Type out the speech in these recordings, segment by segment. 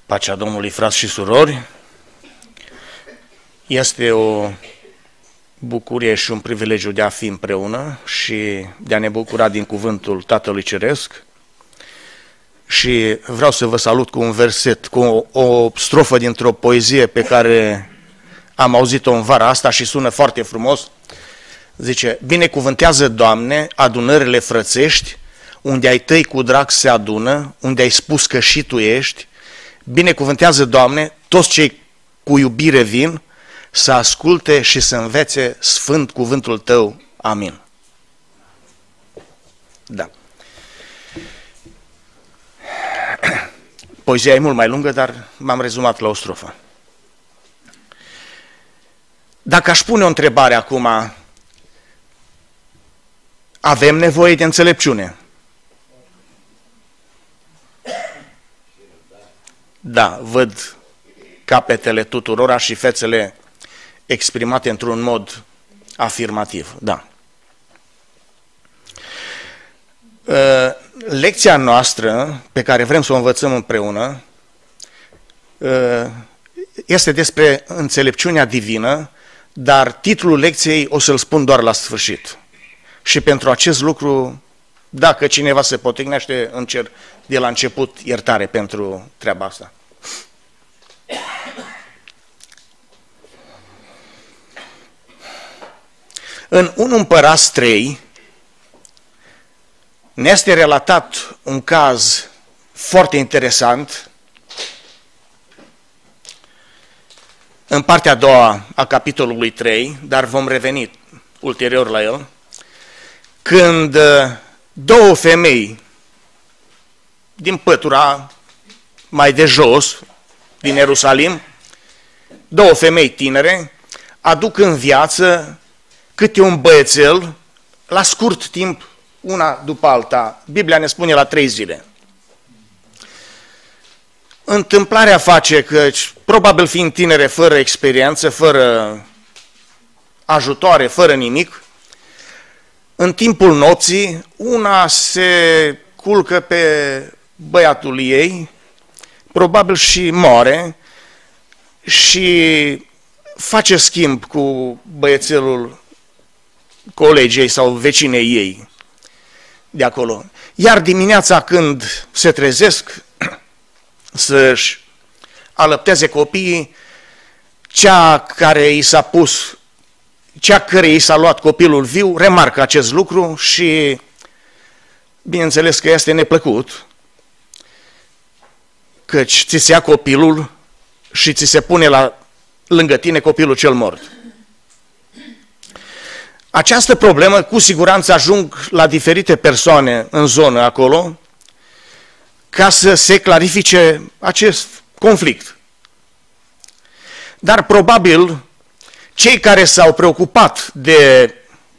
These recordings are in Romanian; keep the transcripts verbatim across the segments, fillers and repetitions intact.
Pacea Domnului, frați și surori, este o bucurie și un privilegiu de a fi împreună și de a ne bucura din cuvântul Tatălui Ceresc. Și vreau să vă salut cu un verset, cu o, o strofă dintr-o poezie pe care am auzit-o în vara asta și sună foarte frumos. Zice: binecuvântează, Doamne, adunările frățești, unde ai tăi cu drag se adună, unde ai spus că și Tu ești. Binecuvântează, Doamne, toți cei cu iubire vin, să asculte și să învețe sfânt cuvântul Tău. Amin. Da. Poezia e mult mai lungă, dar m-am rezumat la o strofă. Dacă aș pune o întrebare acum, avem nevoie de înțelepciune? Da, văd capetele tuturora și fețele exprimate într-un mod afirmativ, da. Lecția noastră, pe care vrem să o învățăm împreună, este despre înțelepciunea divină, dar titlul lecției o să-l spun doar la sfârșit. Și pentru acest lucru, dacă cineva se poticnește, îmi cer de la început iertare pentru treaba asta. În unu Împărați trei ne este relatat un caz foarte interesant în partea a doua a capitolului trei, dar vom reveni ulterior la el, când două femei din pătura mai de jos, din Ierusalim, două femei tinere, aduc în viață câte un băiețel, la scurt timp, una după alta. Biblia ne spune la trei zile. Întâmplarea face că, probabil fiind tinere, fără experiență, fără ajutoare, fără nimic, în timpul nopții, una se culcă pe băiatul ei, probabil și moare, și face schimb cu băiețelul colegii sau vecinei ei de acolo. Iar dimineața, când se trezesc să-și alăpteze copiii, cea care i s-a pus, cea care i s-a luat copilul viu, remarcă acest lucru și, bineînțeles că este neplăcut, căci ți se ia copilul și ți se pune la, lângă tine copilul cel mort. Această problemă cu siguranță ajung la diferite persoane în zonă acolo ca să se clarifice acest conflict. Dar probabil cei care s-au preocupat de,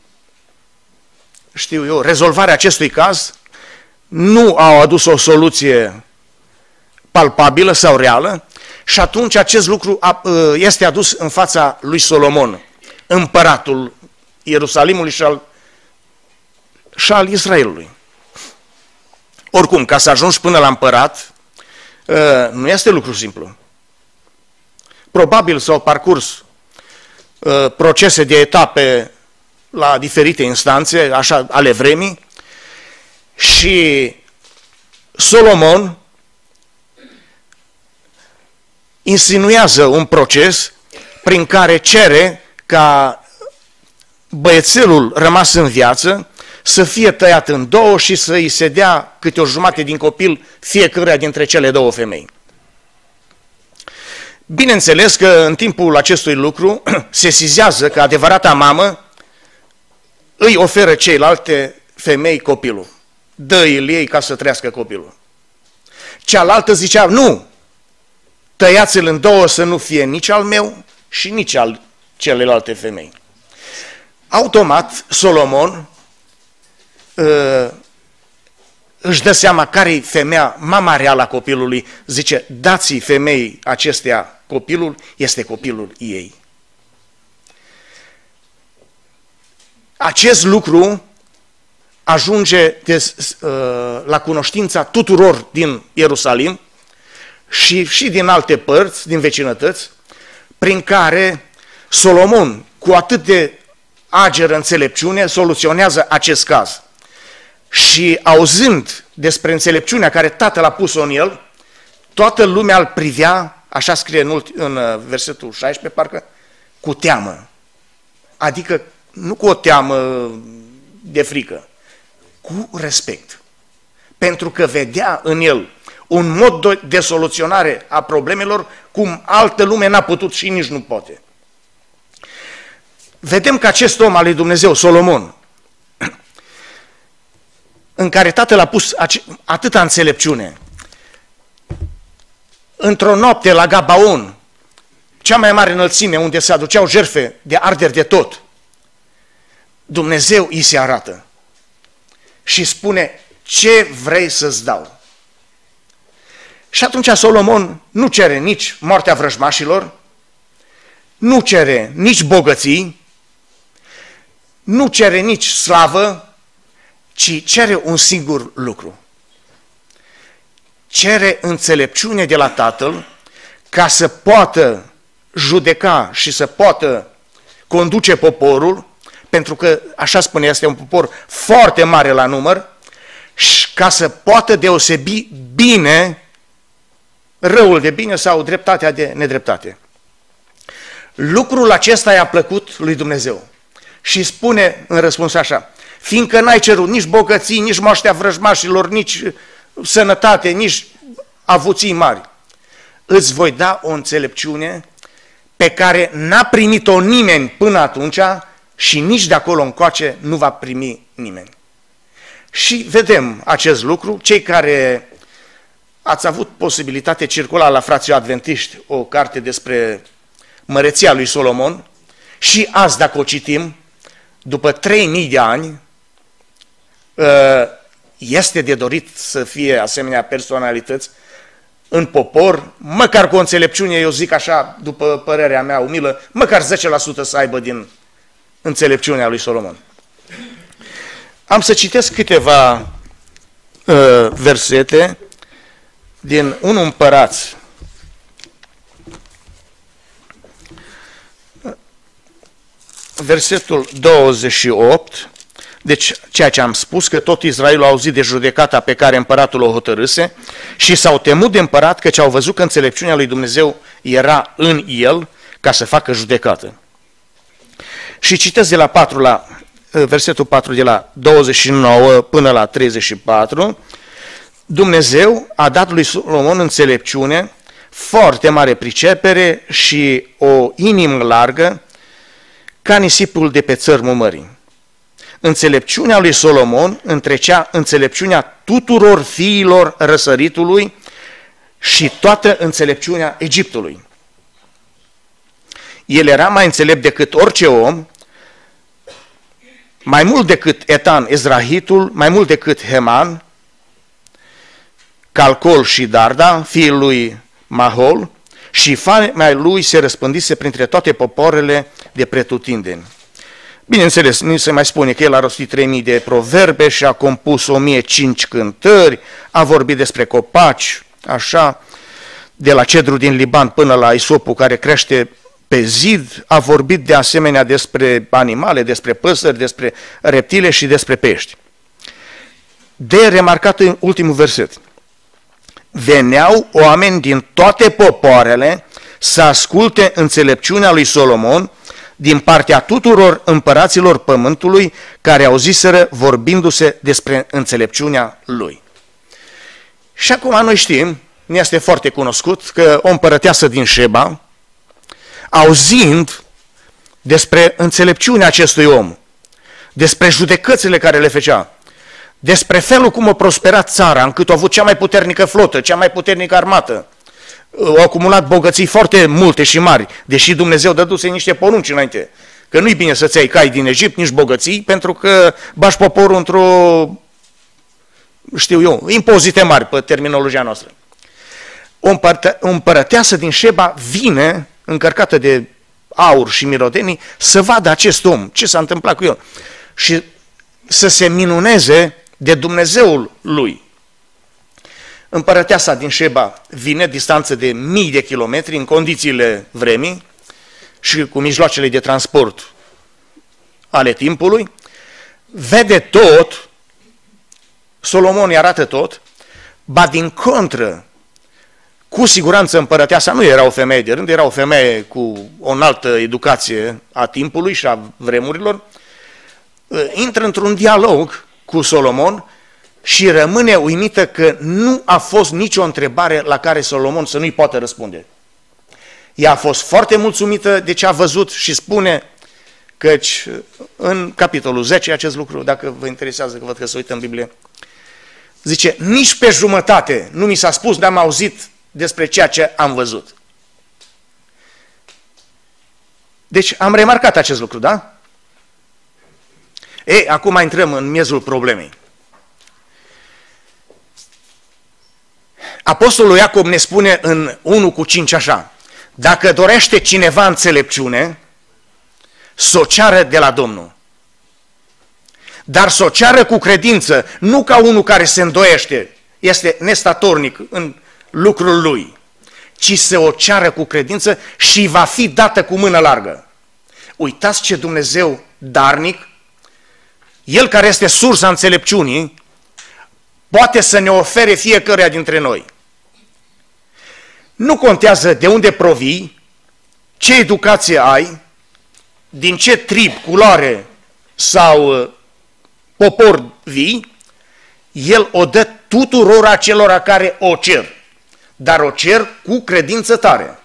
știu eu, rezolvarea acestui caz nu au adus o soluție palpabilă sau reală și atunci acest lucru este adus în fața lui Solomon, împăratul Ierusalimului și al, și al Israelului. Oricum, ca să ajungi până la împărat, nu este lucru simplu. Probabil s-au parcurs procese de etape la diferite instanțe, așa, ale vremii, și Solomon insinuează un proces prin care cere ca băiețelul rămas în viață să fie tăiat în două și să îi se dea câte o jumătate din copil fiecăruia dintre cele două femei. Bineînțeles că în timpul acestui lucru se sizează că adevărata mamă îi oferă ceilalte femei copilul. Dă-i-l ei ca să trăiască copilul. Cealaltă zicea: nu, tăiați-l în două să nu fie nici al meu și nici al celelalte femei. Automat, Solomon uh, își dă seama care-i femeia, mama reală a copilului, zice: dați-i femeii acestea copilul, este copilul ei. Acest lucru ajunge de, uh, la cunoștința tuturor din Ierusalim și, și din alte părți, din vecinătăți, prin care Solomon, cu atât de ageră înțelepciune, soluționează acest caz. Și auzind despre înțelepciunea care tatăl a pus-o în el, toată lumea îl privea, așa scrie în, ulti, în versetul șaisprezece, parcă, cu teamă. Adică nu cu o teamă de frică, cu respect. Pentru că vedea în el un mod de soluționare a problemelor cum altă lume n-a putut și nici nu poate. Vedem că acest om al lui Dumnezeu, Solomon, în care tatăl a pus atâta înțelepciune, într-o noapte la Gabaon, cea mai mare înălțime unde se aduceau jertfe de arderi de tot, Dumnezeu îi se arată și spune: ce vrei să-ți dau? Și atunci Solomon nu cere nici moartea vrăjmașilor, nu cere nici bogății, nu cere nici slavă, ci cere un singur lucru. Cere înțelepciune de la Tatăl ca să poată judeca și să poată conduce poporul, pentru că, așa spune, este un popor foarte mare la număr, și ca să poată deosebi bine răul de bine sau dreptatea de nedreptate. Lucrul acesta i-a plăcut lui Dumnezeu și spune în răspuns așa: fiindcă n-ai cerut nici bogății, nici moaștea vrăjmașilor, nici sănătate, nici avuții mari, îți voi da o înțelepciune pe care n-a primit-o nimeni până atunci și nici de acolo încoace nu va primi nimeni. Și vedem acest lucru, cei care ați avut posibilitate circula la Frații Adventiști o carte despre măreția lui Solomon și azi, dacă o citim, după trei mii de ani, este de dorit să fie asemenea personalități în popor, măcar cu o înțelepciune, eu zic așa, după părerea mea umilă, măcar zece la sută să aibă din înțelepciunea lui Solomon. Am să citesc câteva uh, versete din unu Împărați, versetul douăzeci și opt, deci ceea ce am spus, că tot Israelul a auzit de judecata pe care împăratul o hotărâse și s-au temut de împărat, căci au văzut că înțelepciunea lui Dumnezeu era în el ca să facă judecată. Și citesc de la patru la versetul patru, de la douăzeci și nouă până la treizeci și patru, Dumnezeu a dat lui Solomon înțelepciune, foarte mare pricepere și o inimă largă, ca nisipul de pe țărmul mării. Înțelepciunea lui Solomon întrecea înțelepciunea tuturor fiilor răsăritului și toată înțelepciunea Egiptului. El era mai înțelept decât orice om, mai mult decât Etan Ezrahitul, mai mult decât Heman, Calcol și Darda, fiul lui Mahol, și fama lui se răspândise printre toate popoarele de pretutindeni. Bineînțeles, nu se mai spune că el a rostit trei mii de proverbe și a compus o mie cinci cântări, a vorbit despre copaci, așa, de la cedru din Liban până la isopul care crește pe zid, a vorbit de asemenea despre animale, despre păsări, despre reptile și despre pești. De remarcat în ultimul verset: veneau oameni din toate popoarele să asculte înțelepciunea lui Solomon din partea tuturor împăraților pământului care auziseră vorbindu-se despre înțelepciunea lui. Și acum noi știm, ne este foarte cunoscut, că o împărăteasă din Șeba, auzind despre înțelepciunea acestui om, despre judecățile care le făcea, despre felul cum a prosperat țara, încât a avut cea mai puternică flotă, cea mai puternică armată, au acumulat bogății foarte multe și mari, deși Dumnezeu dăduse niște porunci înainte, că nu-i bine să-ți iei cai din Egipt, nici bogății, pentru că bași poporul într-o, știu eu, impozite mari pe terminologia noastră. O, împărte, o împărăteasă din Șeba vine încărcată de aur și mirodenii să vadă acest om, ce s-a întâmplat cu el și să se minuneze de Dumnezeul lui. împărăteasa din Șeba vine, distanță de mii de kilometri, în condițiile vremii și cu mijloacele de transport ale timpului, vede tot, Solomon îi arată tot, ba din contră, cu siguranță împărăteasa nu era o femeie de rând, era o femeie cu o înaltă educație a timpului și a vremurilor, intră într-un dialog cu Solomon și rămâne uimită că nu a fost nicio întrebare la care Solomon să nu-i poată răspunde. Ea a fost foarte mulțumită de ce a văzut și spune, căci în capitolul zece acest lucru, dacă vă interesează, că văd că se uită în Biblie, zice, nici pe jumătate nu mi s-a spus, n-am auzit despre ceea ce am văzut. Deci am remarcat acest lucru, da? Ei, acum intrăm în miezul problemei. Apostolul Iacob ne spune în unu cu cinci așa, dacă dorește cineva înțelepciune, s-o ceară de la Domnul. Dar s-o ceară cu credință, nu ca unul care se îndoiește, este nestatornic în lucrul lui, ci să o ceară cu credință și va fi dată cu mână largă. Uitați ce Dumnezeu darnic, El care este sursa înțelepciunii, poate să ne ofere fiecăruia dintre noi. Nu contează de unde provii, ce educație ai, din ce trib, culoare sau popor vii, El o dă tuturor acelora care o cer, dar o cer cu credință tare.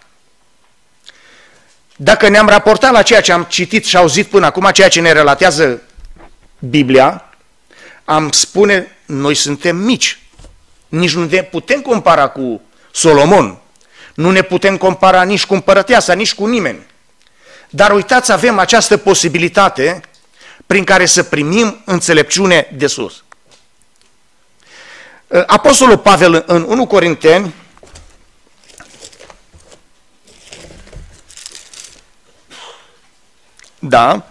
Dacă ne-am raportat la ceea ce am citit și auzit până acum, ceea ce ne relatează Biblia, am spune, noi suntem mici. Nici nu ne putem compara cu Solomon. Nu ne putem compara nici cu împărăteasa, nici cu nimeni. Dar uitați, avem această posibilitate prin care să primim înțelepciune de sus. Apostolul Pavel în unu Corinteni, da,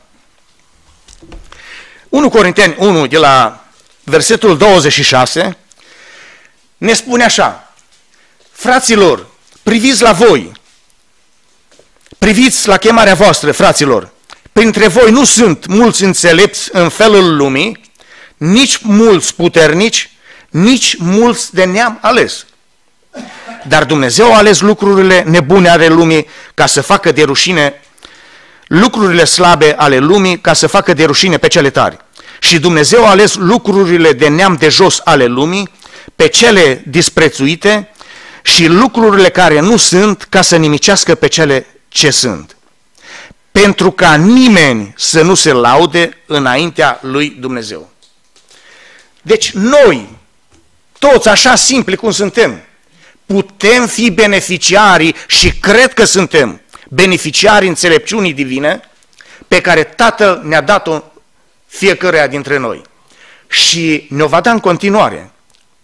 unu Corinteni unu, de la versetul douăzeci și șase, ne spune așa, fraților, priviți la voi, priviți la chemarea voastră, fraților, printre voi nu sunt mulți înțelepți în felul lumii, nici mulți puternici, nici mulți de neam ales. Dar Dumnezeu a ales lucrurile nebune ale lumii ca să facă de rușine lucrurile slabe ale lumii ca să facă de rușine pe cele tari. Și Dumnezeu a ales lucrurile de neam de jos ale lumii, pe cele disprețuite și lucrurile care nu sunt ca să nimicească pe cele ce sunt. Pentru ca nimeni să nu se laude înaintea lui Dumnezeu. Deci noi, toți așa simpli cum suntem, putem fi beneficiarii și cred că suntem beneficiarii înțelepciunii divine pe care Tatăl ne-a dat-o fiecăruia dintre noi. Și ne-o va da în continuare.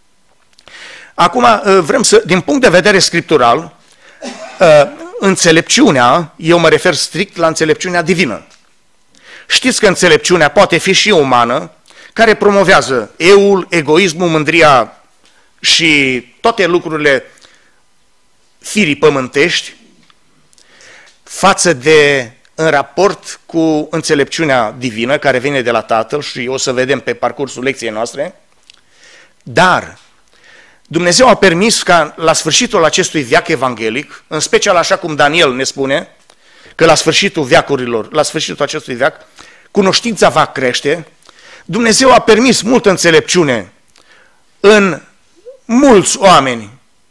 Acum, vrem să, din punct de vedere scriptural, înțelepciunea, eu mă refer strict la înțelepciunea divină. Știți că înțelepciunea poate fi și umană, care promovează eul, egoismul, mândria și toate lucrurile firii pământești, față de, în raport cu înțelepciunea divină care vine de la Tatăl și o să vedem pe parcursul lecției noastre, dar Dumnezeu a permis ca la sfârșitul acestui veac evanghelic, în special așa cum Daniel ne spune, că la sfârșitul veacurilor, la sfârșitul acestui veac, cunoștința va crește, Dumnezeu a permis multă înțelepciune în mulți oameni,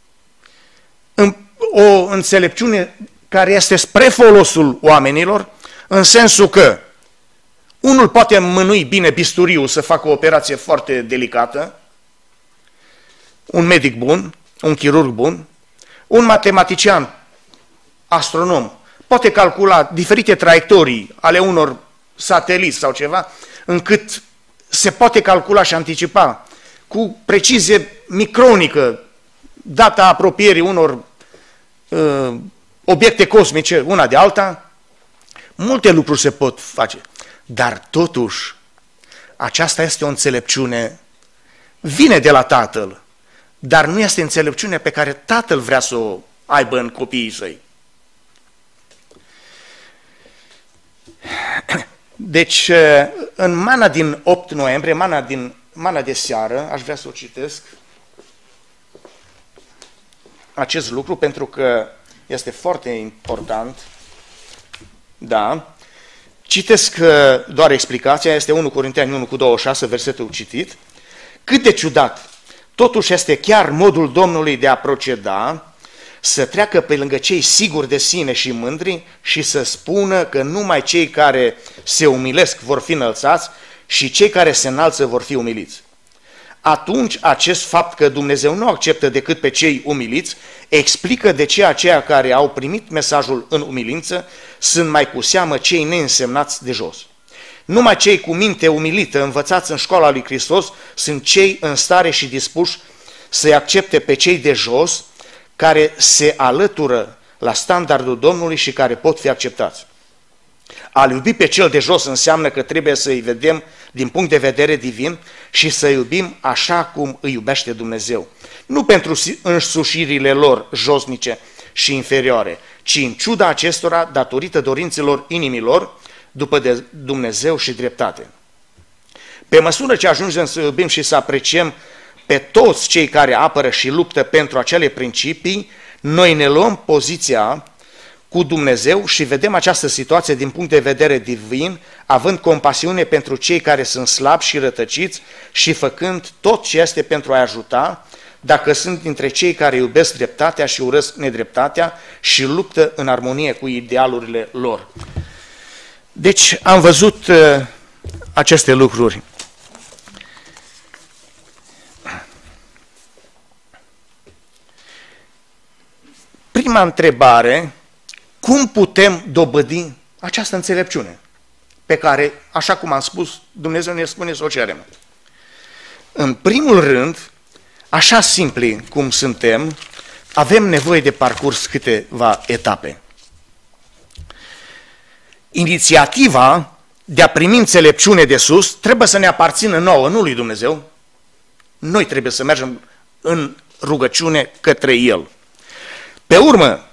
în o înțelepciune care este spre folosul oamenilor, în sensul că unul poate mânui bine bisturiul să facă o operație foarte delicată, un medic bun, un chirurg bun, un matematician, astronom, poate calcula diferite traiectorii ale unor sateliți sau ceva, încât se poate calcula și anticipa cu precizie micronică data apropierii unor uh, obiecte cosmice, una de alta. Multe lucruri se pot face, dar totuși aceasta este o înțelepciune, vine de la Tatăl, dar nu este înțelepciunea pe care Tatăl vrea să o aibă în copiii săi. Deci, în mana din opt noiembrie, mana, din, mana de seară, aș vrea să o citesc, acest lucru, pentru că este foarte important. Da. Citesc doar explicația, este unu Corinteni unu cu douăzeci și șase, versetul citit. Cât de ciudat, totuși este chiar modul Domnului de a proceda, să treacă pe lângă cei siguri de sine și mândri și să spună că numai cei care se umilesc vor fi înălțați și cei care se înalță vor fi umiliți. Atunci acest fapt că Dumnezeu nu acceptă decât pe cei umiliți, explică de ce aceia care au primit mesajul în umilință sunt mai cu seamă cei neînsemnați de jos. Numai cei cu minte umilită, învățați în școala lui Hristos, sunt cei în stare și dispuși să-i accepte pe cei de jos, care se alătură la standardul Domnului și care pot fi acceptați. A-l iubi pe cel de jos înseamnă că trebuie să-i vedem din punct de vedere divin și să iubim așa cum îi iubește Dumnezeu. Nu pentru însușirile lor josnice și inferioare, ci în ciuda acestora, datorită dorințelor inimilor, după de Dumnezeu și dreptate. Pe măsură ce ajungem să iubim și să apreciem pe toți cei care apără și luptă pentru acele principii, noi ne luăm poziția cu Dumnezeu și vedem această situație din punct de vedere divin, având compasiune pentru cei care sunt slabi și rătăciți și făcând tot ce este pentru a ajuta, dacă sunt dintre cei care iubesc dreptatea și urăsc nedreptatea și luptă în armonie cu idealurile lor. Deci am văzut uh, aceste lucruri. Prima întrebare, cum putem dobândi această înțelepciune pe care, așa cum am spus, Dumnezeu ne spune să o cerem? În primul rând, așa simpli cum suntem, avem nevoie de parcurs câteva etape. Inițiativa de a primi înțelepciune de sus trebuie să ne aparțină nouă, nu lui Dumnezeu. Noi trebuie să mergem în rugăciune către El. Pe urmă,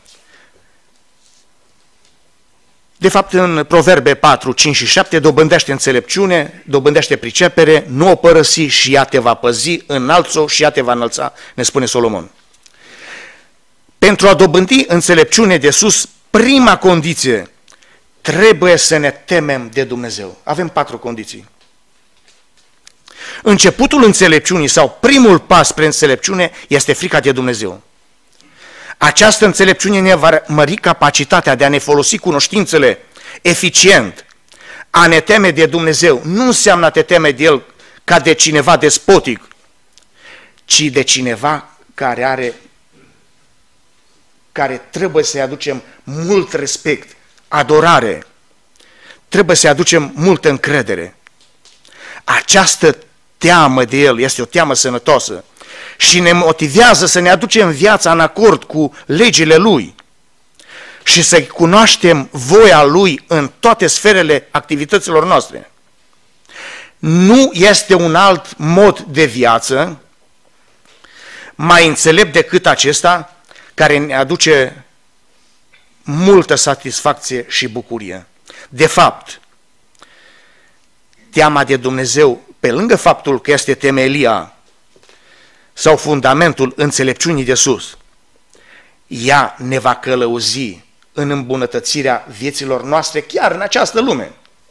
de fapt în Proverbe patru, cinci și șapte, dobândește înțelepciune, dobândește pricepere, nu o părăsi și ea te va păzi, înalță-o și ea te va înălța, ne spune Solomon. Pentru a dobândi înțelepciune de sus, prima condiție, trebuie să ne temem de Dumnezeu. Avem patru condiții. Începutul înțelepciunii sau primul pas spre înțelepciune este frica de Dumnezeu. Această înțelepciune ne va mări capacitatea de a ne folosi cunoștințele eficient, a ne teme de Dumnezeu. Nu înseamnă a te teme de El ca de cineva despotic, ci de cineva care are, care trebuie să-i aducem mult respect, adorare, trebuie să-i aducem multă încredere. Această teamă de El este o teamă sănătoasă și ne motivează să ne aducem viața în acord cu legile Lui și să cunoaștem voia Lui în toate sferele activităților noastre. Nu este un alt mod de viață mai înțelept decât acesta, care ne aduce multă satisfacție și bucurie. De fapt, teama de Dumnezeu, pe lângă faptul că este temelia sau fundamentul înțelepciunii de sus, ea ne va călăuzi în îmbunătățirea vieților noastre chiar în această lume.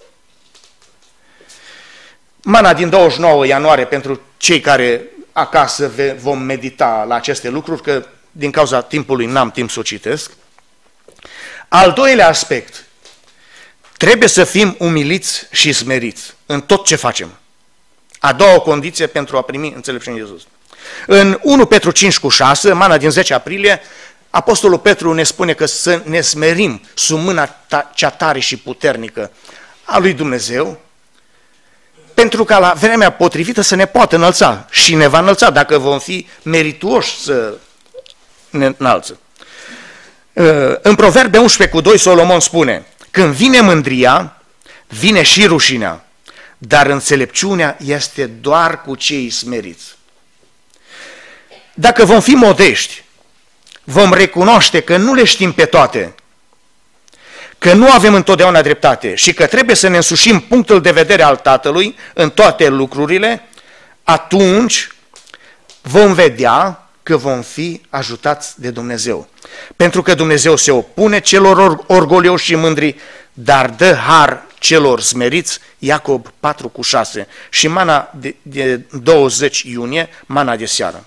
Mana din douăzeci și nouă ianuarie, pentru cei care acasă vom medita la aceste lucruri, că din cauza timpului n-am timp să o citesc. Al doilea aspect, trebuie să fim umiliți și smeriți în tot ce facem. A doua condiție pentru a primi înțelepciunea de Iisus. În unu Petru cinci cu șase, mana din zece aprilie, Apostolul Petru ne spune că să ne smerim sub mâna cea tare și puternică a lui Dumnezeu, pentru ca la vremea potrivită să ne poată înălța și ne va înălța dacă vom fi merituoși să ne înalță. În Proverbe unsprezece cu doi, Solomon spune: când vine mândria, vine și rușinea, dar înțelepciunea este doar cu cei smeriți. Dacă vom fi modești, vom recunoaște că nu le știm pe toate, că nu avem întotdeauna dreptate și că trebuie să ne însușim punctul de vedere al Tatălui în toate lucrurile, atunci vom vedea că vom fi ajutați de Dumnezeu. Pentru că Dumnezeu se opune celor orgolioși și mândri, dar dă har celor smeriți, Iacob patru cu șase, și mana de, de douăzeci iunie, mana de seară.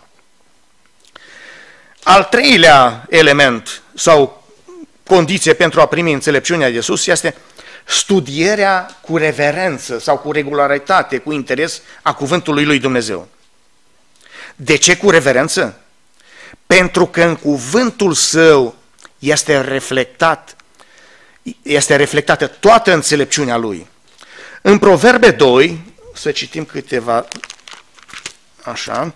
Al treilea element sau condiție pentru a primi înțelepciunea de sus este studierea cu reverență sau cu regularitate, cu interes a cuvântului lui Dumnezeu. De ce cu reverență? Pentru că în cuvântul său este reflectat, este reflectată toată înțelepciunea lui. În Proverbe doi, să citim câteva, așa,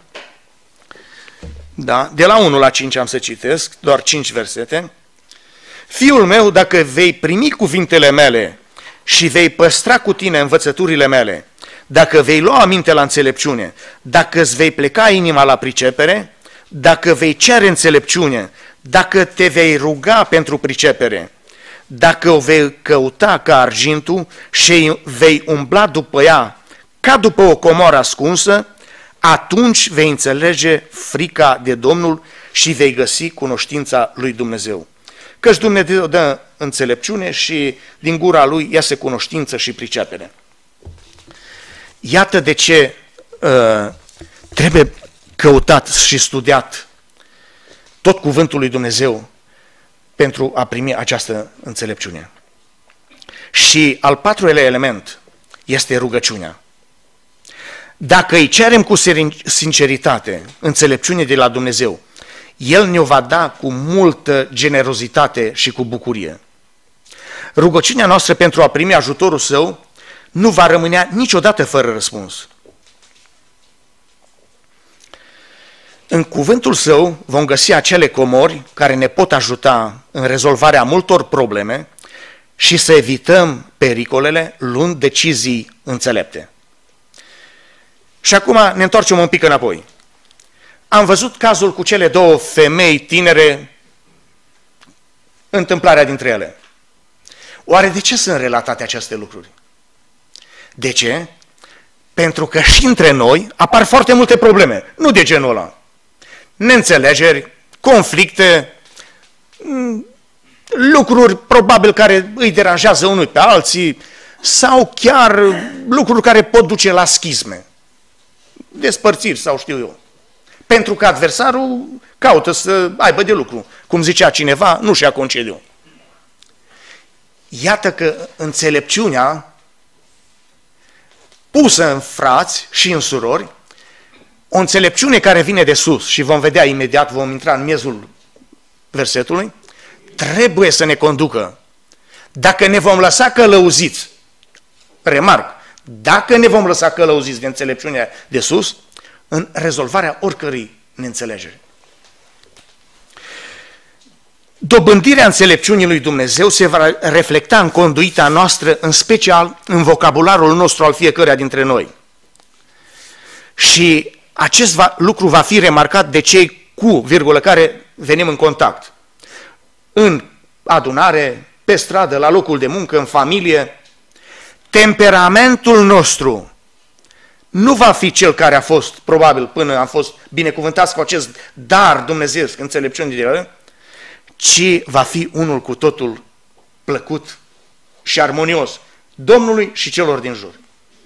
da, de la unu la cinci am să citesc, doar cinci versete. Fiul meu, dacă vei primi cuvintele mele și vei păstra cu tine învățăturile mele, dacă vei lua aminte la înțelepciune, dacă îți vei pleca inima la pricepere, dacă vei cere înțelepciune, dacă te vei ruga pentru pricepere, dacă o vei căuta ca argintul și vei umbla după ea ca după o comoară ascunsă, atunci vei înțelege frica de Domnul și vei găsi cunoștința lui Dumnezeu. Căci Dumnezeu dă înțelepciune și din gura lui iese cunoștință și pricepere. Iată de ce uh, trebuie căutat și studiat tot cuvântul lui Dumnezeu pentru a primi această înțelepciune. Și al patrulea element este rugăciunea. Dacă îi cerem cu sinceritate înțelepciune de la Dumnezeu, El ne-o va da cu multă generozitate și cu bucurie. Rugăciunea noastră pentru a primi ajutorul Său nu va rămâne niciodată fără răspuns. În cuvântul Său vom găsi acele comori care ne pot ajuta în rezolvarea multor probleme și să evităm pericolele luând decizii înțelepte. Și acum ne întoarcem un pic înapoi. Am văzut cazul cu cele două femei tinere, întâmplarea dintre ele. Oare de ce sunt relatate aceste lucruri? De ce? Pentru că și între noi apar foarte multe probleme, nu de genul ăla. Neînțelegeri, conflicte, lucruri probabil care îi deranjează unul pe alții sau chiar lucruri care pot duce la schisme, despărțiri sau știu eu. Pentru că adversarul caută să aibă de lucru. Cum zicea cineva, nu și-a concediu. Iată că înțelepciunea pusă în frați și în surori, o înțelepciune care vine de sus și vom vedea imediat, vom intra în miezul versetului, trebuie să ne conducă. Dacă ne vom lăsa călăuziți, remarc, dacă ne vom lăsa călăuziți de înțelepciunea de sus, în rezolvarea oricărei neînțelegeri. Dobândirea înțelepciunii lui Dumnezeu se va reflecta în conduita noastră, în special în vocabularul nostru al fiecăruia dintre noi. Și acest va, lucru va fi remarcat de cei cu virgulă care venim în contact. În adunare, pe stradă, la locul de muncă, în familie. Temperamentul nostru nu va fi cel care a fost, probabil, până am fost binecuvântați cu acest dar dumnezeiesc, înțelepciune de el, ci va fi unul cu totul plăcut și armonios Domnului și celor din jur.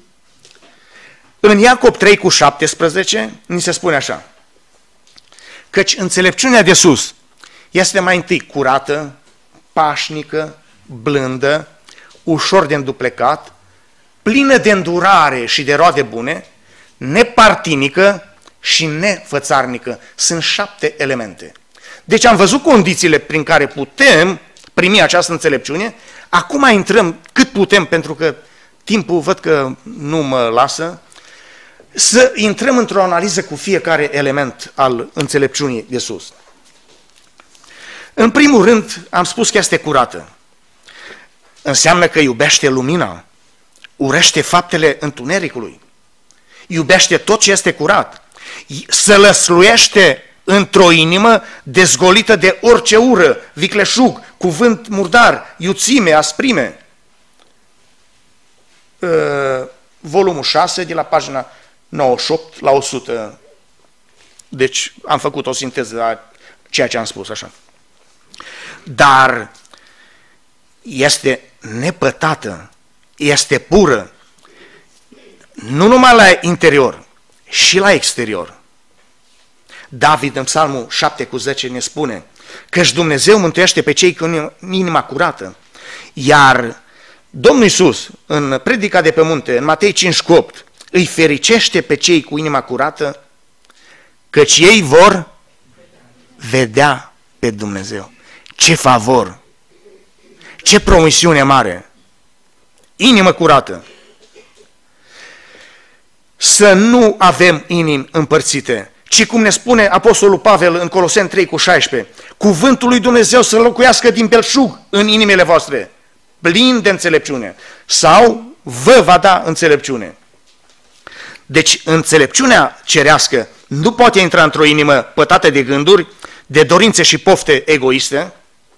În Iacob trei cu șaptesprezece ni se spune așa: căci înțelepciunea de sus este mai întâi curată, pașnică, blândă, ușor de înduplecat, plină de îndurare și de roade bune, nepartinică și nefățarnică. Sunt șapte elemente. Deci am văzut condițiile prin care putem primi această înțelepciune. Acum intrăm cât putem, pentru că timpul văd că nu mă lasă, să intrăm într-o analiză cu fiecare element al înțelepciunii de sus. În primul rând, am spus că este curată. Înseamnă că iubește lumina, urăște faptele întunericului, iubește tot ce este curat, să lăsluiește într-o inimă dezgolită de orice ură, vicleșug, cuvânt murdar, iuțime, asprime. Volumul șase, de la pagina nouăzeci și opt la o sută. Deci am făcut o sinteză a ceea ce am spus așa. Dar este nepătată, este pură, nu numai la interior, și la exterior. David în Psalmul șapte cu zece ne spune: căci Dumnezeu mântuiește pe cei cu inima curată. Iar Domnul Iisus, în predica de pe munte, în Matei cinci cu opt, îi fericește pe cei cu inima curată, căci ei vor vedea pe Dumnezeu. Ce favor! Ce promisiune mare! Inimă curată! Să nu avem inimi împărțite, ci cum ne spune Apostolul Pavel în Coloseni trei cu șaisprezece, cuvântul lui Dumnezeu să locuiască din belșug în inimile voastre, plin de înțelepciune, sau vă va da înțelepciune. Deci înțelepciunea cerească nu poate intra într-o inimă pătată de gânduri, de dorințe și pofte egoiste.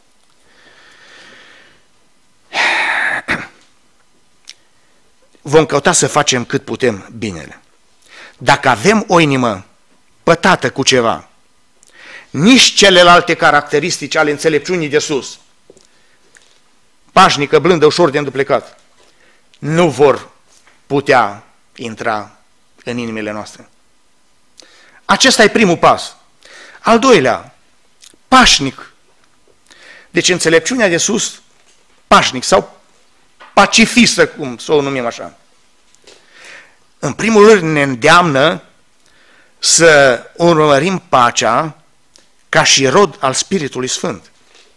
Vom căuta să facem cât putem binele. Dacă avem o inimă pătată cu ceva, nici celelalte caracteristici ale înțelepciunii de sus, pașnică, blândă, ușor de înduplecat, nu vor putea intra în inimile noastre. Acesta e primul pas. Al doilea, pașnic. Deci înțelepciunea de sus, pașnic sau pacifistă, cum să o numim așa. În primul rând ne îndeamnă să urmărim pacea ca și rod al Spiritului Sfânt.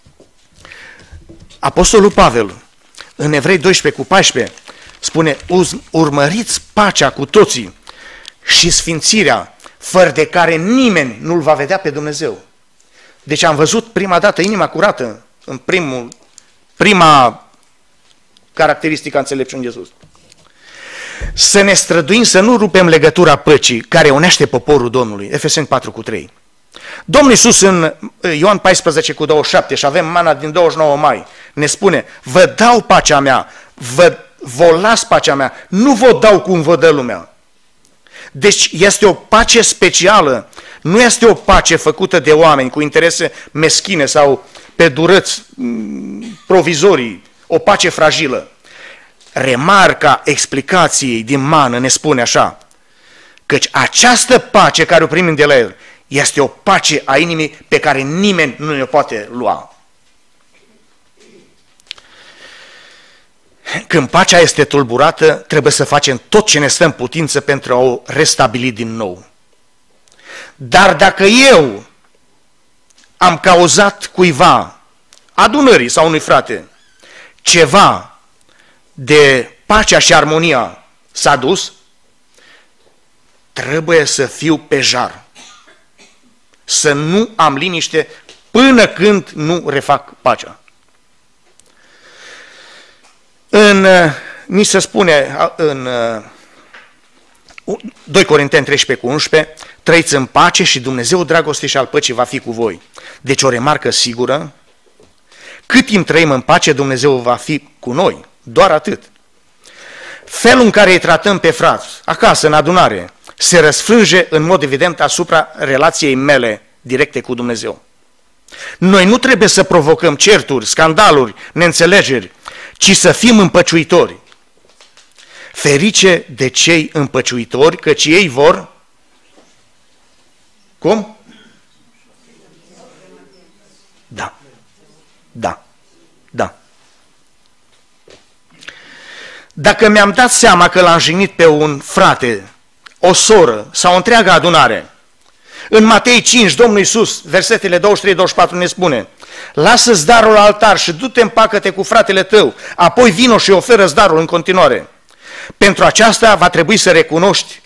Apostolul Pavel, în Evrei doisprezece cu paisprezece, spune: urmăriți pacea cu toții și sfințirea, fără de care nimeni nu-L va vedea pe Dumnezeu. Deci am văzut prima dată inima curată, în primul, prima caracteristică a înțelepciunii de sus. Să ne străduim să nu rupem legătura păcii care unește poporul Domnului. Efeseni patru cu trei. Domnul Iisus în Ioan paisprezece cu douăzeci și șapte, și avem mana din douăzeci și nouă mai, ne spune: vă dau pacea mea, vă, vă las pacea mea, nu vă dau cum vă dă lumea. Deci este o pace specială, nu este o pace făcută de oameni cu interese meschine sau pe durăți provizorii, o pace fragilă. Remarca explicației din mană ne spune așa: căci această pace care o primim de la El este o pace a inimii pe care nimeni nu ne poate lua. Când pacea este tulburată, trebuie să facem tot ce ne stă în putință pentru a o restabili din nou. Dar dacă eu am cauzat cuiva, adunării sau unui frate, ceva de pacea și armonia s-a dus, trebuie să fiu pe jar. Să nu am liniște până când nu refac pacea. În, ni se spune în doi Corinteni treisprezece cu unsprezece, trăiți în pace și Dumnezeu dragostei și al păcii va fi cu voi. Deci o remarcă sigură: cât timp trăim în pace, Dumnezeu va fi cu noi. Doar atât. Felul în care îi tratăm pe frați, acasă, în adunare, se răsfrânge în mod evident asupra relației mele directe cu Dumnezeu. Noi nu trebuie să provocăm certuri, scandaluri, neînțelegeri, ci să fim împăciuitori. Ferice de cei împăciuitori, căci ei vor... Cum? Da. Da. Da. Dacă mi-am dat seama că l-am jignit pe un frate, o soră sau o întreagă adunare, în Matei cinci, Domnul Iisus, versetele douăzeci și trei douăzeci și patru ne spune: lasă-ți darul la altar și du-te împacă-te cu fratele tău, apoi vino și oferă-ți darul în continuare. Pentru aceasta va trebui să recunoști,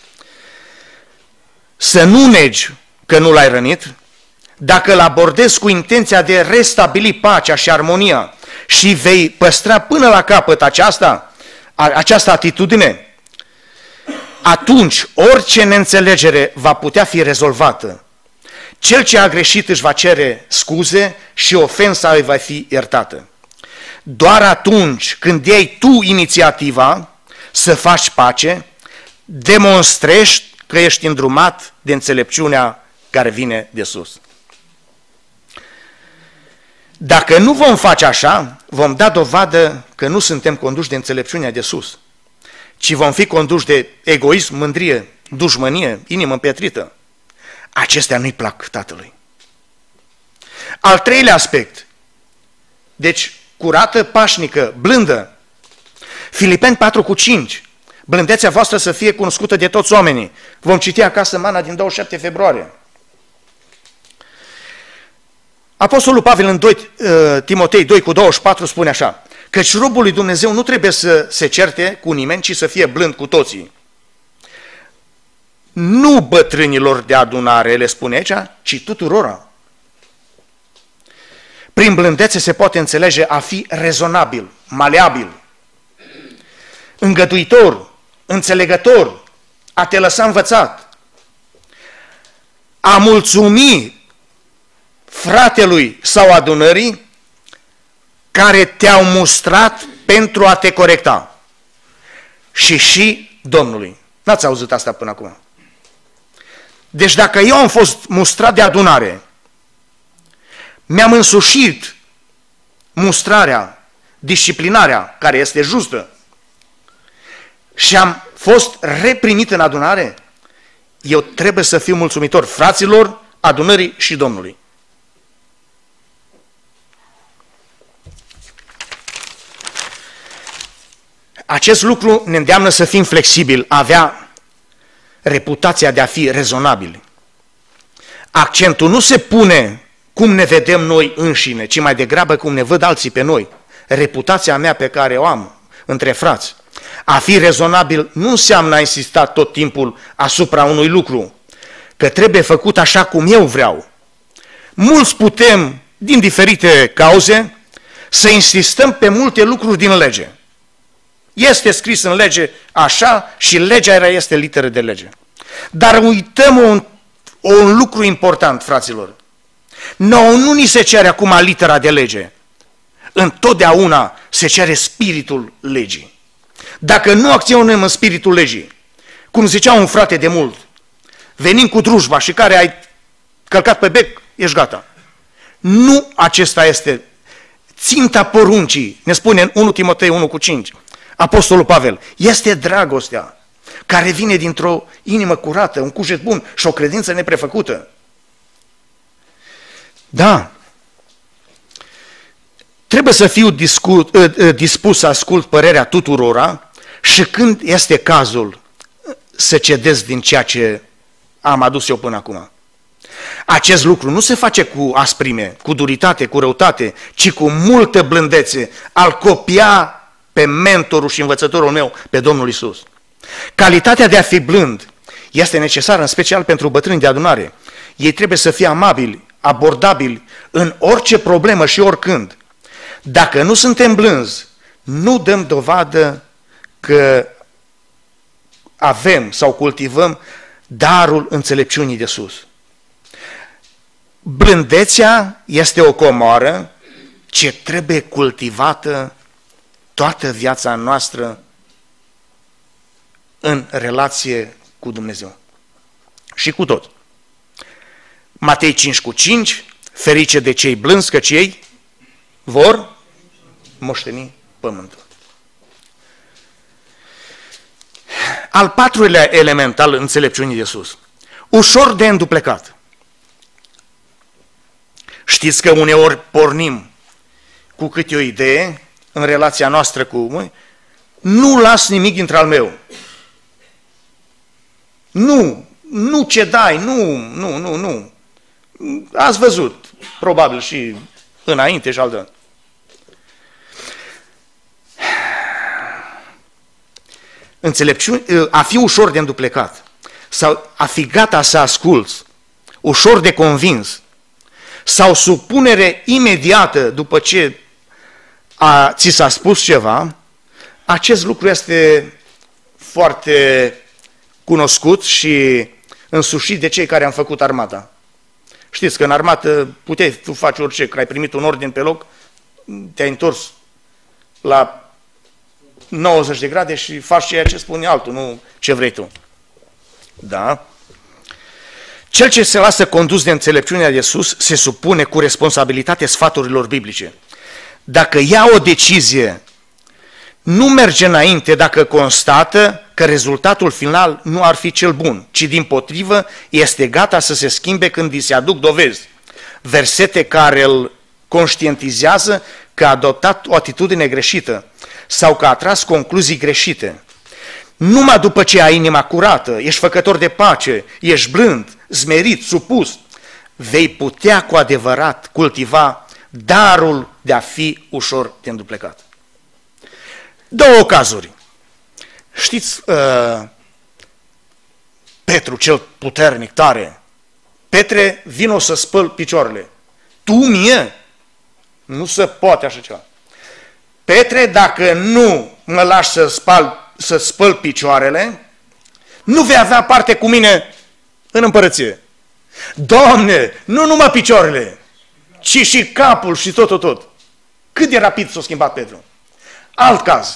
să nu negi că nu l-ai rănit. Dacă îl abordezi cu intenția de restabili pacea și armonia și vei păstra până la capăt aceasta, această atitudine, atunci orice neînțelegere va putea fi rezolvată. Cel ce a greșit își va cere scuze și ofensa îi va fi iertată. Doar atunci când iei tu inițiativa să faci pace, demonstrezi că ești îndrumat de înțelepciunea care vine de sus. Dacă nu vom face așa, vom da dovadă că nu suntem conduși de înțelepciunea de sus, ci vom fi conduși de egoism, mândrie, dușmănie, inimă împietrită. Acestea nu-i plac Tatălui. Al treilea aspect, deci curată, pașnică, blândă. Filipeni patru cu cinci, blândețea voastră să fie cunoscută de toți oamenii. Vom citi acasă mana din douăzeci și șapte februarie. Apostolul Pavel în doi, Timotei doi cu douăzeci și patru spune așa, căci robul lui Dumnezeu nu trebuie să se certe cu nimeni, ci să fie blând cu toții. Nu bătrânilor de adunare, le spune aici, ci tuturora. Prin blândețe se poate înțelege a fi rezonabil, maleabil, îngăduitor, înțelegător, a te lăsa învățat, a mulțumi fratelui sau adunării care te-au mustrat pentru a te corecta. Și și Domnului. N-ați auzit asta până acum. Deci dacă eu am fost mustrat de adunare, mi-am însușit mustrarea, disciplinarea, care este justă, și am fost reprimit în adunare, eu trebuie să fiu mulțumitor fraților, adunării și Domnului. Acest lucru ne îndeamnă să fim flexibili, a avea reputația de a fi rezonabili. Accentul nu se pune cum ne vedem noi înșine, ci mai degrabă cum ne văd alții pe noi. Reputația mea pe care o am între frați. A fi rezonabil nu înseamnă a insista tot timpul asupra unui lucru, că trebuie făcut așa cum eu vreau. Mulți putem, din diferite cauze, să insistăm pe multe lucruri din lege. Este scris în lege așa și legea este literă de lege. Dar uităm un, un lucru important, fraților. Nouă nu ni se cere acum litera de lege. Întotdeauna se cere spiritul legii. Dacă nu acționăm în spiritul legii, cum zicea un frate de mult, venim cu drujba și care ai călcat pe bec, ești gata. Nu acesta este ținta poruncii, ne spune în unu Timotei unu cu cinci. Apostolul Pavel, este dragostea care vine dintr-o inimă curată, un cuget bun și o credință neprefăcută. Da, trebuie să fiu discu- dispus să ascult părerea tuturora și când este cazul să cedez din ceea ce am adus eu până acum. Acest lucru nu se face cu asprime, cu duritate, cu răutate, ci cu multă blândețe, al copia pe mentorul și învățătorul meu, pe Domnul Iisus. Calitatea de a fi blând este necesară în special pentru bătrâni de adunare. Ei trebuie să fie amabili, abordabili în orice problemă și oricând. Dacă nu suntem blânzi, nu dăm dovadă că avem sau cultivăm darul înțelepciunii de sus. Blândețea este o comoară ce trebuie cultivată toată viața noastră în relație cu Dumnezeu. Și cu tot. Matei cinci cu cinci, ferice de cei blânzi, căci ei vor moșteni pământul. Al patrulea element al înțelepciunii de sus. Ușor de înduplecat. Știți că uneori pornim cu câte o idee în relația noastră cu noi, nu las nimic dintre al meu. Nu, nu cedai, nu, nu, nu, nu. Ați văzut, probabil și înainte și altă. Înțelepciune, a fi ușor de înduplecat sau a fi gata să asculți, ușor de convins sau supunere imediată după ce a, ți s-a spus ceva, acest lucru este foarte cunoscut și însușit de cei care am făcut armata. Știți că în armată puteai tu faci orice, că ai primit un ordin pe loc, te-ai întors la nouăzeci de grade și faci ceea ce spune altul, nu ce vrei tu. Da? Cel ce se lasă condus de înțelepciunea de sus se supune cu responsabilitate sfaturilor biblice. Dacă ia o decizie, nu merge înainte dacă constată că rezultatul final nu ar fi cel bun, ci dimpotrivă este gata să se schimbe când îi se aduc dovezi. Versete care îl conștientizează că a adoptat o atitudine greșită sau că a tras concluzii greșite. Numai după ce ai inima curată, ești făcător de pace, ești blând, smerit, supus, vei putea cu adevărat cultiva darul de a fi ușor de înduplecat. Două cazuri. Știți, uh, Petru, cel puternic, tare, Petre, vino să spăl picioarele. Tu mie? Nu se poate așa ceva. Petre, dacă nu mă lași să spăl, să spăl picioarele, nu vei avea parte cu mine în împărăție. Doamne, nu numai picioarele, ci și capul și tot, tot, tot. Cât de rapid s-a schimbat Petru. Alt caz.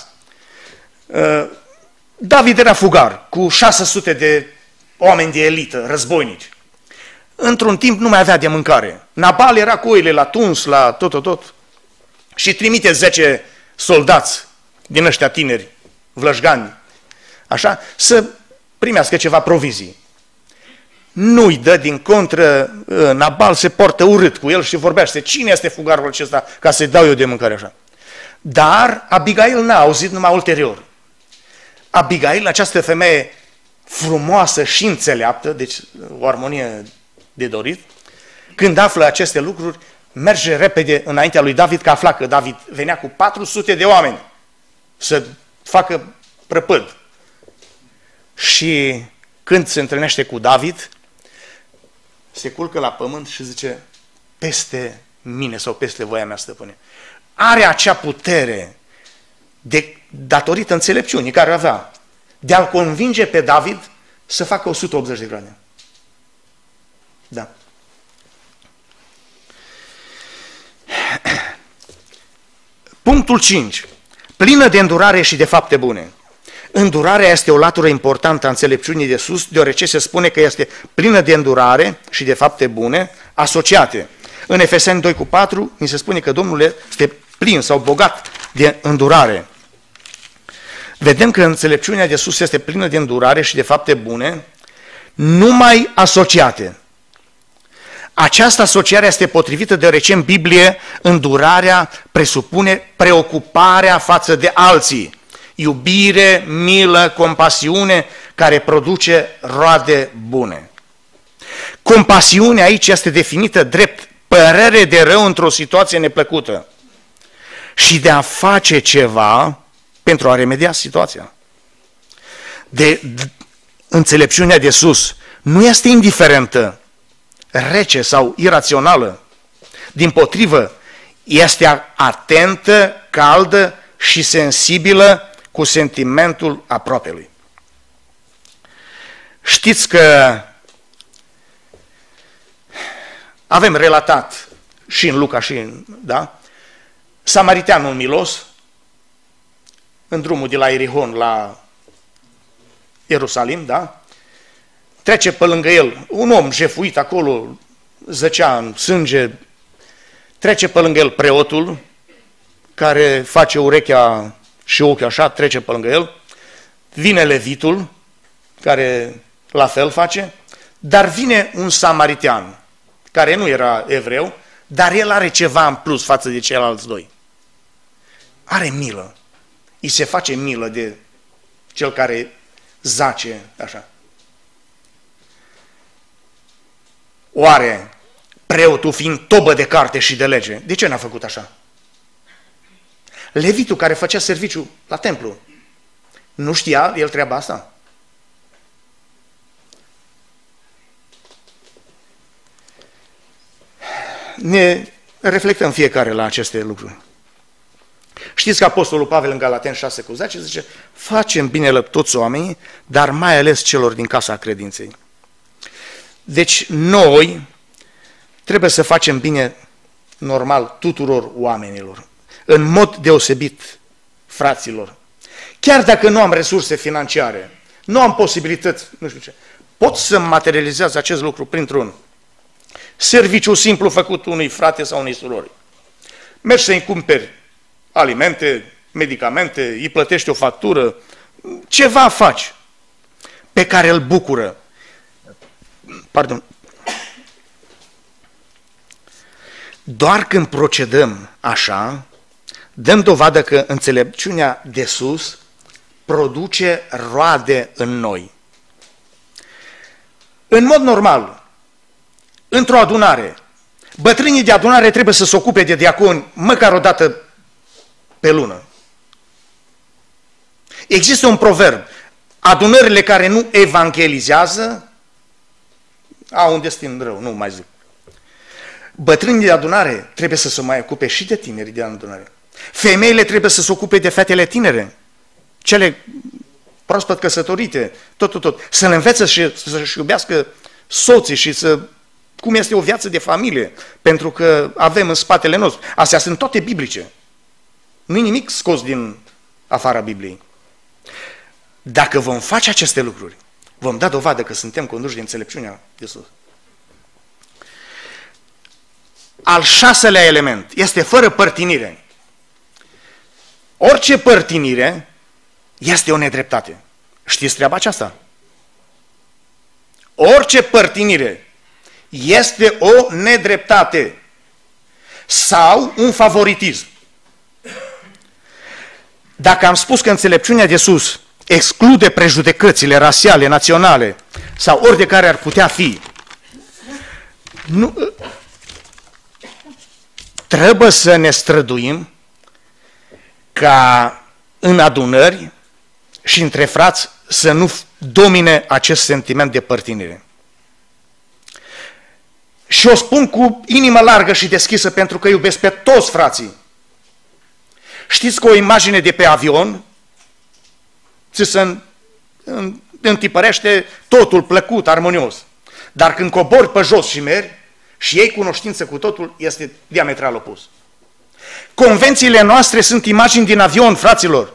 David era fugar cu șase sute de oameni de elită, războinici. Într-un timp nu mai avea de mâncare. Nabal era cu oile la tuns, la tot, tot, tot. Și trimite zece soldați din ăștia tineri, vlășgani, așa, să primească ceva provizii. Nu-i dă, din contră, Nabal se poartă urât cu el și vorbește, cine este fugarul acesta ca să-i dau eu de mâncare așa? Dar Abigail n-a auzit numai ulterior. Abigail, această femeie frumoasă și înțeleaptă, deci o armonie de dorit, când află aceste lucruri, merge repede înaintea lui David, că afla că David venea cu patru sute de oameni să facă prăpăd. Și când se întâlnește cu David, se culcă la pământ și zice, peste mine sau peste voia mea, stăpâne. Are acea putere, de, datorită înțelepciunii care avea, de a-l convinge pe David să facă o sută optzeci de grade. Da. Punctul cinci. Plină de îndurare și de fapte bune. Îndurarea este o latură importantă a înțelepciunii de sus, deoarece se spune că este plină de îndurare și de fapte bune asociate. În Efeseni doi cu patru, ni se spune că Domnul este plin sau bogat de îndurare. Vedem că înțelepciunea de sus este plină de îndurare și de fapte bune, numai asociate. Această asociare este potrivită deoarece în Biblie îndurarea presupune preocuparea față de alții, iubire, milă, compasiune care produce roade bune. Compasiunea aici este definită drept părere de rău într-o situație neplăcută și de a face ceva pentru a remedia situația. De, de înțelepciunea de sus nu este indiferentă, rece sau irațională. Dimpotrivă, este atentă, caldă și sensibilă cu sentimentul aproapelui. Știți că avem relatat și în Luca și în, da? Samariteanul milos, în drumul de la Ierihon la Ierusalim, da? Trece pe lângă el un om jefuit acolo, zăcea în sânge, trece pe lângă el preotul, care face urechea și ochiul așa, trece pe lângă el, vine levitul, care la fel face, dar vine un samaritean, care nu era evreu, dar el are ceva în plus față de ceilalți doi. Are milă. Îi se face milă de cel care zace așa. Oare preotul fiind tobă de carte și de lege, de ce n-a făcut așa? Levitul care făcea serviciu la templu, nu știa el treaba asta? Ne reflectăm fiecare la aceste lucruri. Știți că Apostolul Pavel în Galaten șase cu zece zice, facem binele toți oamenii, dar mai ales celor din casa credinței. Deci noi trebuie să facem bine normal tuturor oamenilor, în mod deosebit fraților. Chiar dacă nu am resurse financiare, nu am posibilități, nu știu ce, pot să materializez acest lucru printr-un serviciu simplu făcut unui frate sau unei surori. Mergi să-i cumperi alimente, medicamente, îi plătești o factură, ceva faci pe care îl bucură. Pardon. Doar când procedăm așa, dăm dovadă că înțelepciunea de sus produce roade în noi. În mod normal, într-o adunare, bătrânii de adunare trebuie să se ocupe de diaconi măcar o dată pe lună. Există un proverb: adunările care nu evangelizează au un destin rău, nu mai zic. Bătrânii de adunare trebuie să se mai ocupe și de tinerii de adunare. Femeile trebuie să se ocupe de fetele tinere, cele proaspăt căsătorite, tot, tot, tot. Să le învețe și să-și iubească soții și să, cum este o viață de familie, pentru că avem în spatele nostru. Astea sunt toate biblice. Nu-i nimic scos din afara Bibliei. Dacă vom face aceste lucruri, vom da dovadă că suntem conduși de înțelepciunea de sus. Al șaselea element este fără părtinire. Orice părtinire este o nedreptate. Știți treaba aceasta? Orice părtinire este o nedreptate sau un favoritism. Dacă am spus că înțelepciunea de sus exclude prejudecățile rasiale, naționale sau ori de care ar putea fi, nu, trebuie să ne străduim ca în adunări și între frați să nu domine acest sentiment de părtinire. Și o spun cu inimă largă și deschisă pentru că iubesc pe toți frații. Știți că o imagine de pe avion ți se întipărește totul plăcut, armonios. Dar când cobori pe jos și mergi și iei cunoștință cu totul, este diametral opus. Convențiile noastre sunt imagini din avion, fraților.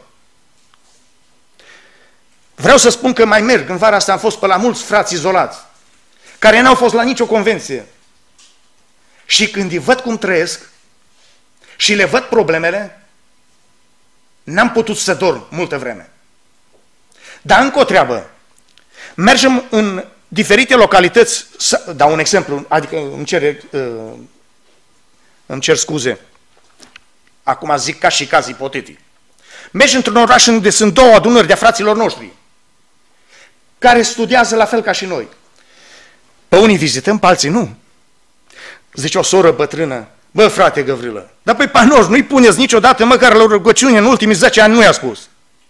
Vreau să spun că mai merg. În vara asta am fost pe la mulți frați izolați, care n-au fost la nicio convenție. Și când îi văd cum trăiesc și le văd problemele, n-am putut să dorm multă vreme. Dar încă o treabă. Mergem în diferite localități, dau un exemplu, adică îmi cer, îmi cer scuze. Acum zic ca și caz ipotetic. Mergi într-un oraș unde sunt două adunări de fraților noștri, care studiază la fel ca și noi. Pe unii vizităm, pe alții nu. Zice o soră bătrână: bă, frate Găvrilă, dar pe panoși nu-i puneți niciodată măcar la rugăciune, în ultimii zece ani nu i-a spus.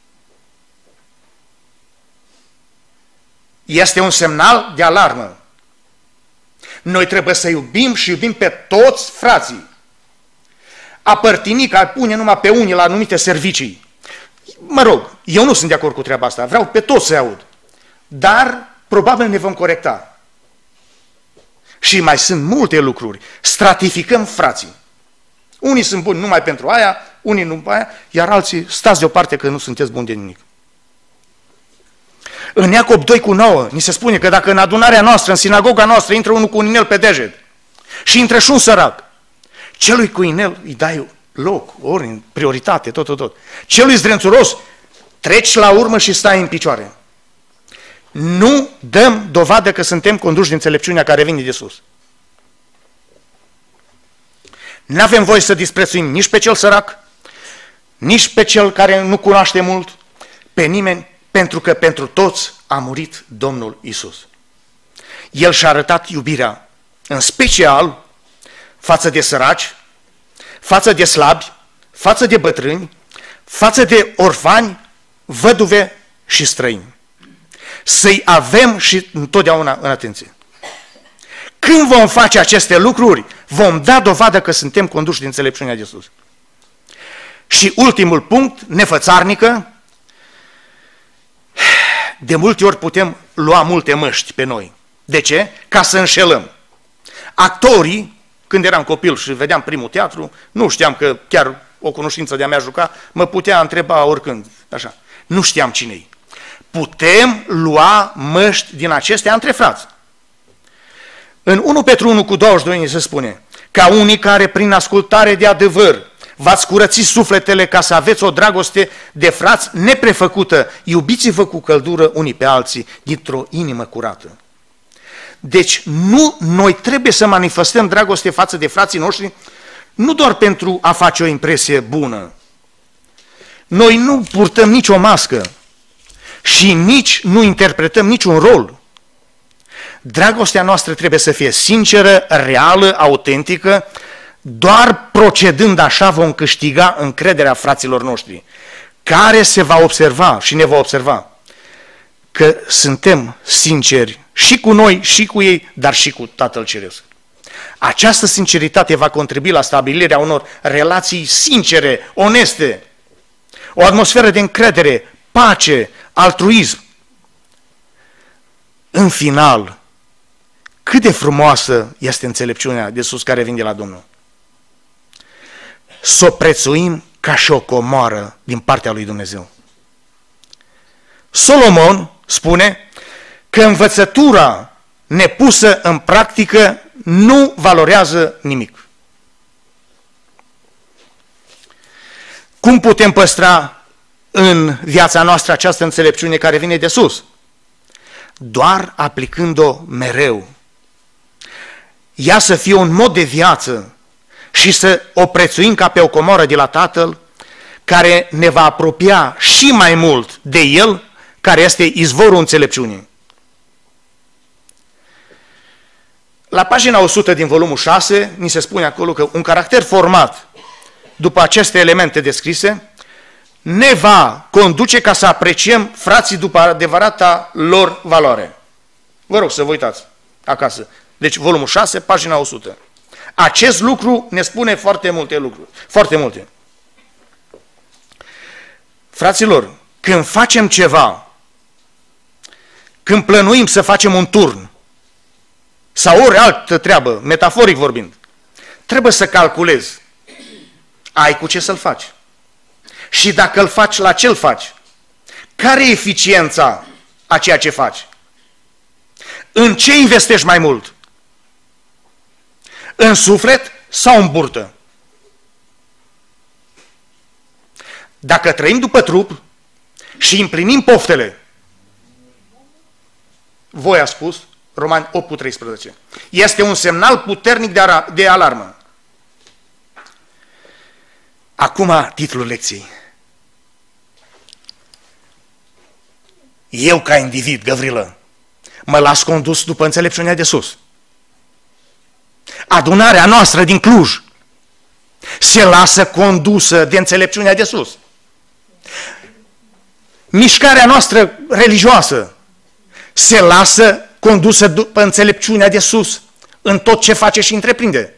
Este un semnal de alarmă. Noi trebuie să iubim și iubim pe toți frații. A părtini, că a pune numai pe unii la anumite servicii. Mă rog, eu nu sunt de acord cu treaba asta, vreau pe toți să aud. Dar probabil ne vom corecta. Și mai sunt multe lucruri. Stratificăm frații. Unii sunt buni numai pentru aia, unii nu pe aia, iar alții stați deoparte că nu sunteți buni de nimic. În Iacob doi cu nouă ni se spune că dacă în adunarea noastră, în sinagoga noastră, intră unul cu un inel pe deget și intră și un sărac, celui cu inel îi dai loc, ori în prioritate, tot, tot, tot. Celui zdrențuros treci la urmă și stai în picioare. Nu dăm dovadă că suntem conduși de înțelepciunea care vine de sus. Nu avem voie să disprețuim nici pe cel sărac, nici pe cel care nu cunoaște mult, pe nimeni, pentru că pentru toți a murit Domnul Iisus. El și-a arătat iubirea, în special față de săraci, față de slabi, față de bătrâni, față de orfani, văduve și străini. Să-i avem și întotdeauna în atenție. Când vom face aceste lucruri, vom da dovadă că suntem conduși de înțelepciunea de sus. Și ultimul punct, nefățarnică. De multe ori putem lua multe măști pe noi. De ce? Ca să înșelăm. Actorii când eram copil și vedeam primul teatru, nu știam că chiar o cunoștință de-a mea juca, mă putea întreba oricând, așa. Nu știam cine-i. Putem lua măști din acestea între frați. În unu Petru unu cu douăzeci și doi se spune, ca unii care prin ascultare de adevăr v-ați curățit sufletele ca să aveți o dragoste de frați neprefăcută, iubiți-vă cu căldură unii pe alții dintr-o inimă curată. Deci nu noi trebuie să manifestăm dragoste față de frații noștri, nu doar pentru a face o impresie bună. Noi nu purtăm nicio mască și nici nu interpretăm niciun rol. Dragostea noastră trebuie să fie sinceră, reală, autentică. Doar procedând așa vom câștiga încrederea fraților noștri, care se va observa și ne va observa că suntem sinceri și cu noi, și cu ei, dar și cu Tatăl Ceresc. Această sinceritate va contribui la stabilirea unor relații sincere, oneste, o atmosferă de încredere, pace, altruism. În final, cât de frumoasă este înțelepciunea de sus care vine de la Domnul. Să o prețuim ca și o comoară din partea lui Dumnezeu. Solomon spune că învățătura nepusă în practică nu valorează nimic. Cum putem păstra în viața noastră această înțelepciune care vine de sus? Doar aplicând-o mereu. Ea să fie un mod de viață și să o prețuim ca pe o comoară de la Tatăl, care ne va apropia și mai mult de El, care este izvorul înțelepciunii. La pagina o sută din volumul șase, ni se spune acolo că un caracter format după aceste elemente descrise ne va conduce ca să apreciem frații după adevărata lor valoare. Vă rog să vă uitați acasă. Deci volumul șase, pagina o sută. Acest lucru ne spune foarte multe lucruri, foarte multe. Fraților, când facem ceva, când plănuim să facem un turn sau ori altă treabă, metaforic vorbind, trebuie să calculezi. Ai cu ce să-l faci. Și dacă îl faci, la ce îl faci? Care e eficiența a ceea ce faci? În ce investești mai mult? În suflet sau în burtă? Dacă trăim după trup și împlinim poftele, voi a spus, Romani opt cu treisprezece, este un semnal puternic de, de alarmă. Acum titlul lecției. Eu ca individ, Gavrilă, mă las condus după înțelepciunea de sus. Adunarea noastră din Cluj se lasă condusă de înțelepciunea de sus. Mișcarea noastră religioasă se lasă condusă după înțelepciunea de sus în tot ce face și întreprinde.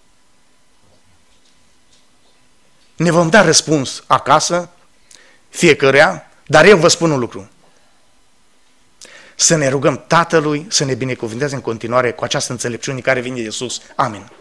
Ne vom da răspuns acasă, fiecăruia, dar eu vă spun un lucru. Să ne rugăm Tatălui să ne binecuvânteze în continuare cu această înțelepciune care vine de sus. Amin.